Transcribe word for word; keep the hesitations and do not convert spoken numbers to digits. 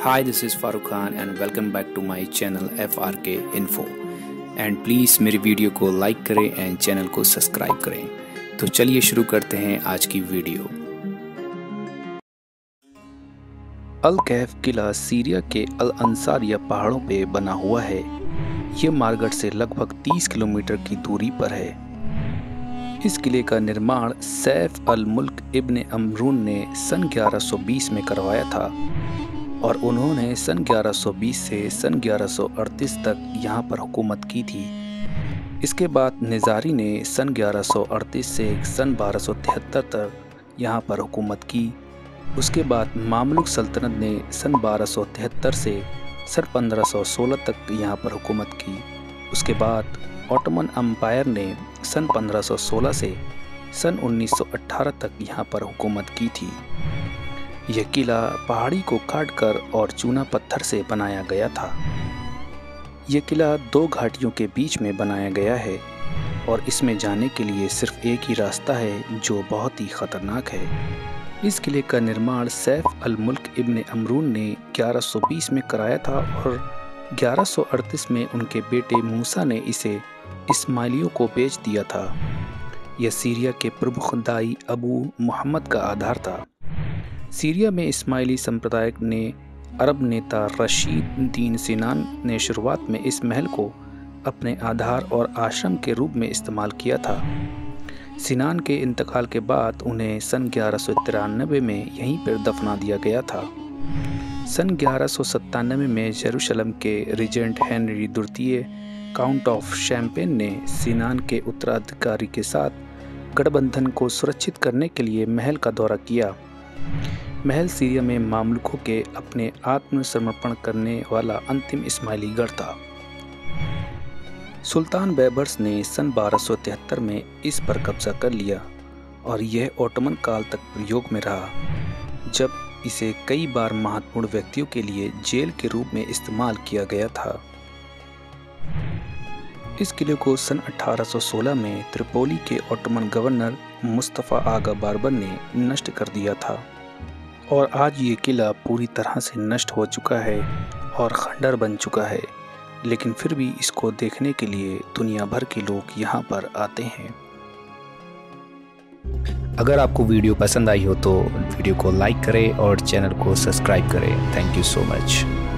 Hi, this is Farooq Khan and welcome back to my channel F R K Info and please मेरी video को like करें and channel को subscribe करें। तो चलिए शुरू करते हैं आज की वीडियो। अल कैफ किला सीरिया के अल अंसारिया पहाड़ों पे बना हुआ है। ये मारगढ़ से लगभग तीस किलोमीटर की दूरी पर है। इस किले का निर्माण सैफ अल मुल्क इब्न अमरून ने सन ग्यारह सौ बीस में करवाया था और उन्होंने सन ग्यारह सौ बीस से सन ग्यारह सौ अड़तीस तक यहाँ पर हुकूमत की थी। इसके बाद निज़ारी ने सन ग्यारह सौ अड़तीस से सन बारह सौ तिहत्तर तक यहाँ पर हुकूमत की। उसके बाद मामलुक सल्तनत ने सन बारह सौ तिहत्तर से सन पंद्रह सौ सोलह तक यहाँ पर हुकूमत की। उसके बाद ऑटोमन अम्पायर ने सन पंद्रह सौ सोलह से सन उन्नीस सौ अठारह तक यहाँ पर हुकूमत की थी। यह किला पहाड़ी को काटकर और चूना पत्थर से बनाया गया था। यह किला दो घाटियों के बीच में बनाया गया है और इसमें जाने के लिए सिर्फ एक ही रास्ता है जो बहुत ही ख़तरनाक है। इस किले का निर्माण सैफ अल मुल्क इब्न अमरून ने ग्यारह सौ बीस में कराया था और ग्यारह सौ अड़तीस में उनके बेटे मूसा ने इसे इस्माइलियों को बेच दिया था। यह सीरिया के प्रमुख दाई अबू मोहम्मद का आधार था। सीरिया में इस्माइली संप्रदाय ने अरब नेता रशीद दीन सिनान ने शुरुआत में इस महल को अपने आधार और आश्रम के रूप में इस्तेमाल किया था। सिनान के इंतकाल के बाद उन्हें सन ग्यारह सौ तिरानवे में यहीं पर दफना दिया गया था। सन ग्यारह सौ सत्तानवे में यरूशलेम के रिजेंट हेनरी द्वितीय काउंट ऑफ शैम्पेन ने सिनान के उत्तराधिकारी के साथ गठबंधन को सुरक्षित करने के लिए महल का दौरा किया। महल सीरिया में मामलुकों के अपने आत्मसमर्पण करने वाला अंतिम इस्माइली गढ़ था। सुल्तान बैबर्स ने सन बारह सौ तिहत्तर में इस पर कब्जा कर लिया और यह ओटोमन काल तक प्रयोग में रहा, जब इसे कई बार महत्वपूर्ण व्यक्तियों के लिए जेल के रूप में इस्तेमाल किया गया था। इस किले को सन अठारह सौ सोलह में त्रिपोली के Ottoman governor Mustafa Agha Barbar ने नष्ट कर दिया था और आज ये किला पूरी तरह से नष्ट हो चुका है और खंडर बन चुका है, लेकिन फिर भी इसको देखने के लिए दुनिया भर के लोग यहाँ पर आते हैं। अगर आपको वीडियो पसंद आई हो तो वीडियो को लाइक करें और चैनल को सब्सक्राइब करें। Thank you so much.